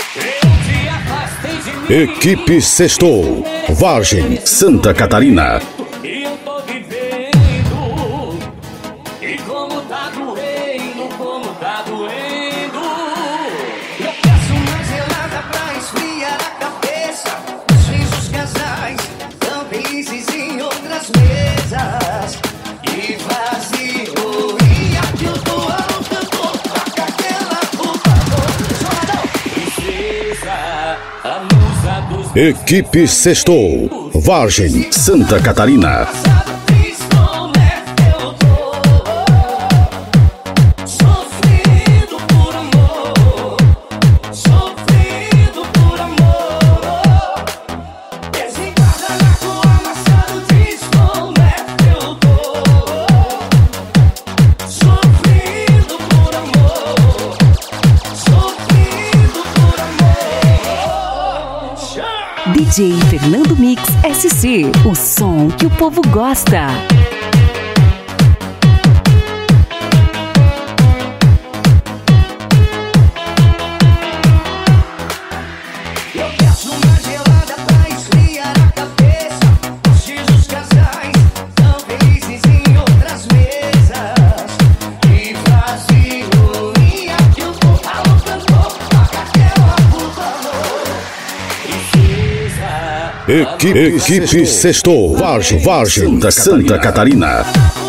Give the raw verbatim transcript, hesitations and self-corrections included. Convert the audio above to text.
Equipe Sextou, Vargem, Santa Catarina. E eu tô vivendo. E como tá doendo, como tá doendo. Eu peço uma gelada pra esfriar a cabeça. Os fins dos casais tão felizes em outras mesas. E vazio. E aqui eu tô ao cantor. Toca aquela, por favor. Princesa, a musa dos Equipe Sextou, Vargem, Santa Catarina. Sofrido por amor, sofrido por amor. Desencarna na rua, amassado, diz como é que eu tô. Sofrido por amor, sofrido por amor. D J Fernando Mix S C, o som que o povo gosta. Eu peço uma gelada pra esfriar a cabeça. Os dias dos casais tão felizes em outras mesas. E vazio, e aqui eu tô ao cantor. Toca aquela, por favor. princesa. Equipe, Equipe Sextou, Vargem, Vargem, Santa Catarina.